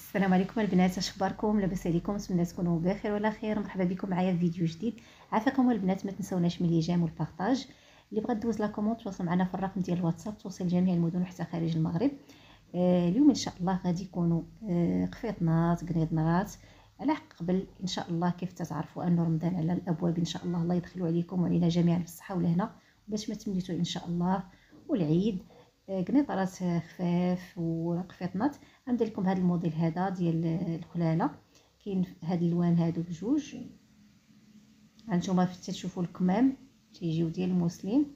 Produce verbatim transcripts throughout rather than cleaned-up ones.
السلام عليكم البنات، اش اخباركم؟ لاباس عليكم؟ نتمنى تكونوا بخير وعلى خير. مرحبا بكم معايا في فيديو جديد. عافاكم البنات، ما تنسوناش من لي جيم والبارطاج. اللي بغات دوز لا كوموند تواصل معنا في الرقم ديال الواتساب، توصل جميع المدن وحتى خارج المغرب. آه اليوم ان شاء الله غادي يكونوا آه قفيطنات قنيضنات على حق قبل ان شاء الله. كيف تتعرفوا ان رمضان على الابواب ان شاء الله، الله يدخلوا عليكم وعلينا جميعا بالصحه والهنا باش ما تمليتوا ان شاء الله. والعيد قنيطرات خفاف وقفيطنات. غندير لكم هذا الموديل هذا ديال الخلاله، كاين هاد الالوان هادو بجوج. هانتوما تشوفوا الكمام تيجيو ديال المسلم.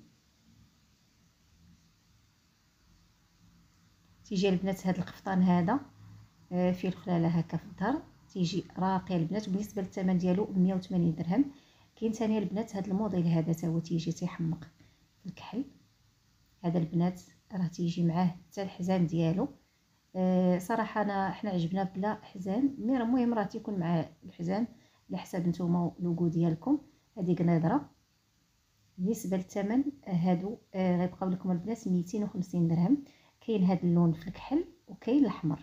تيجي البنات هاد القفطان هذا فيه الخلاله هكا في الظهر، تيجي راقي البنات. بالنسبه للثمن ديالو مية وثمانين درهم. كاين ثاني البنات هاد الموديل هذا تا هو تيجي تيحمق في الكحل. هذا البنات راه تيجي معاه حتى الحزام ديالو. أه صراحه انا حنا عجبنا بلا حزام، مي راه المهم راه تيكون مع الحزام على حساب نتوما لوغو ديالكم. هذه قنيضره. بالنسبه للثمن هادو أه غيبقاو لكم البنات ميتين وخمسين درهم. كاين هذا اللون في الكحل وكاين الاحمر.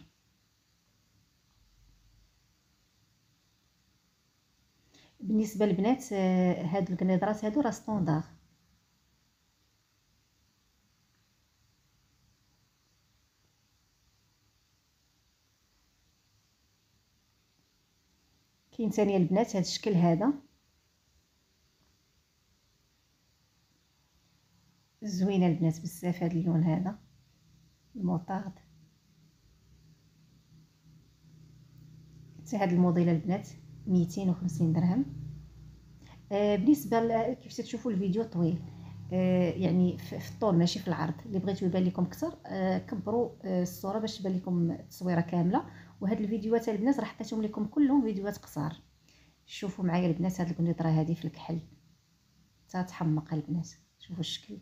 بالنسبه للبنات أه هاد القنيضرات هادو راه ستوندار. كاين ثاني البنات هذا الشكل هذا زوينه البنات بزاف. هذا اللون هذا الموطارد. حتى هذا الموديل البنات ميتين وخمسين درهم. آه بالنسبه كيف تشوفوا الفيديو طويل، آه يعني في الطول ماشي في العرض. اللي بغيتو يبان لكم اكثر آه كبروا آه الصوره باش تبان لكم التصويره كامله. وهاد الفيديوهات البنات راه حطيتهم لكم كلهم فيديوهات قصار. شوفوا معايا البنات هاد القنيطره هذه في الكحل حتى تحمق البنات. شوفوا الشكل.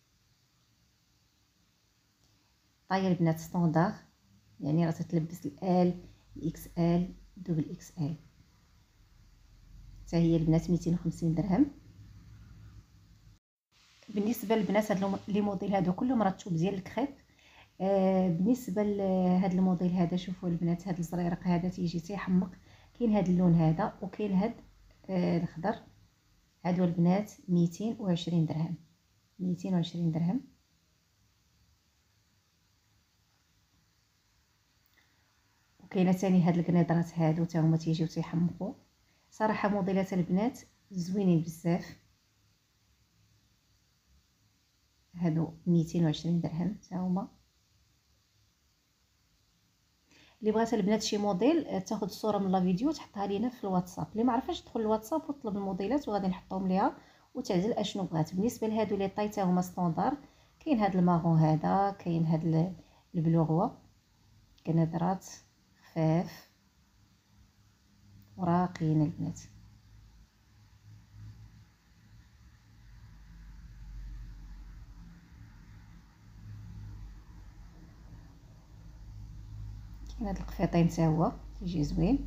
طايه البنات ستوندار، يعني راه تتلبس الال الاكس ال دوبل اكس ال. حتى هي البنات ميتين وخمسين درهم. بالنسبه للبنات هاد لي موديل هادو كلهم مرطوب ديال الكريب. آه بالنسبه لهذا الموديل هذا شوفوا البنات هذا الزريرق هذا تيجي تيحمق. كاين هذا اللون هذا وكاين هذا آه الخضر. هادو البنات ميتين وعشرين درهم. ميتين وعشرين درهم. وكاينه ثاني هاد القنيضرات هادو حتى هما تيجيو تيحمقوا. صراحه موديلات البنات زوينين بزاف. هادو ميتين وعشرين درهم حتى هما. اللي بغات البنات شي موديل تاخذ الصوره من لا فيديو تحطها لينا في الواتساب. اللي ما عرفاش تدخل الواتساب وتطلب الموديلات وغادي نحطهم ليها وتعزل اشنو بغات. بالنسبه لهادو لي طاي تا هما ستوندار. كاين هاد المارون هذا، كاين هاد البلوغوا. قنيضرات خفاف وراقيين البنات. كاين هاد القفيطين تا هو تيجي زوين.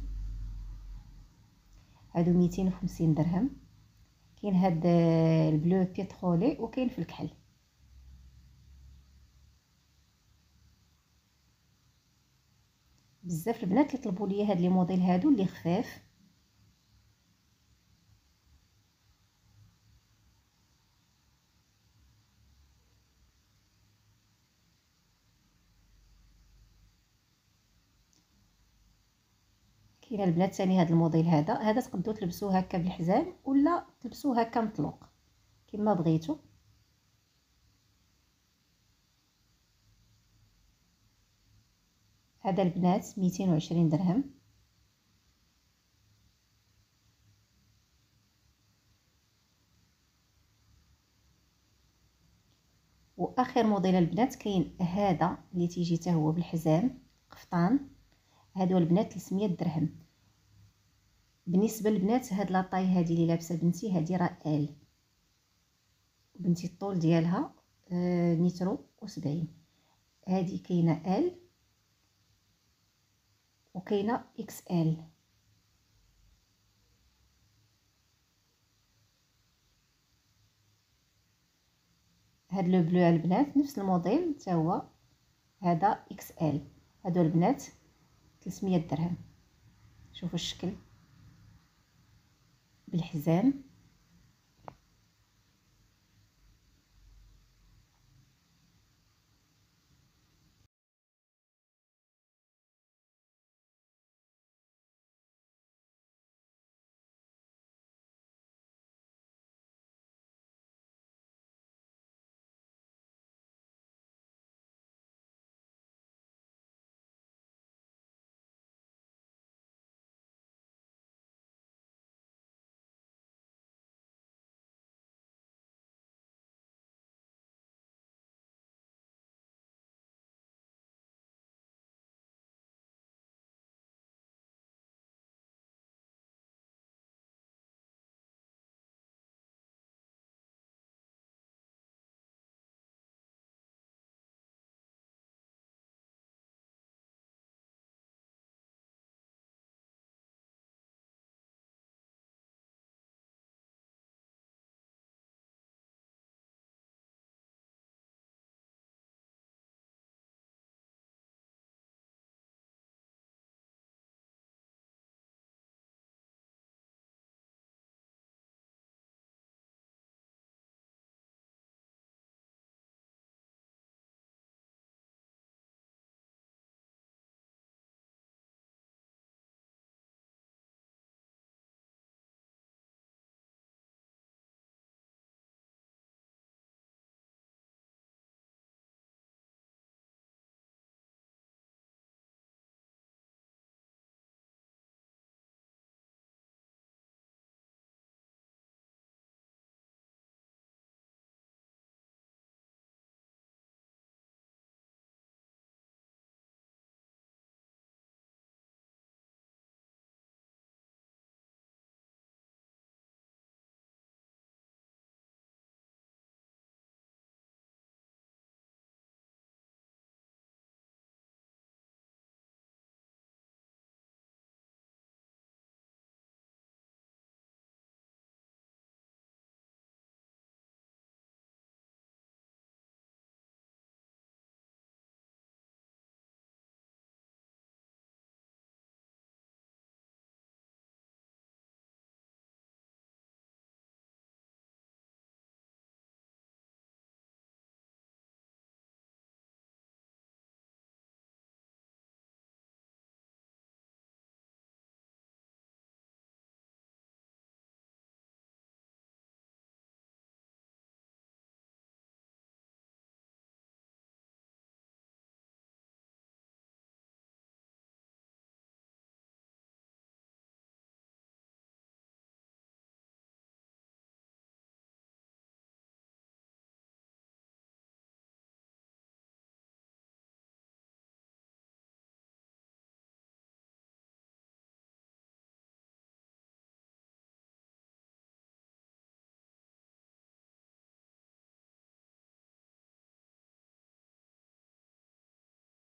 هادو ميتين وخمسين درهم. كاين هاد البلو بيترولي وكاين في الكحل. بزاف البنات اللي طلبوا لي هاد لي موديل هادو اللي خفاف. كاين البنات ثاني هذا الموديل هذا هذا تقدروا تلبسوه هكا بالحزام ولا تلبسوه هكا مطلوق كما بغيتو. هذا البنات ميتين وعشرين درهم. واخر موديل البنات كاين هذا اللي تيجي حتى هو بالحزام قفطان. هادو البنات ثلاثمية درهم. بالنسبه للبنات هاد لاطاي هذه اللي لابسه بنتي هذه راه ال. بنتي الطول ديالها آه متر وسبعين. هذه كاينه ال وكاينه اكس ال. هاد لو بلو البنات نفس الموديل حتى هو هذا اكس ال. هادو البنات ثلاثمية درهم. شوفوا الشكل بالحزام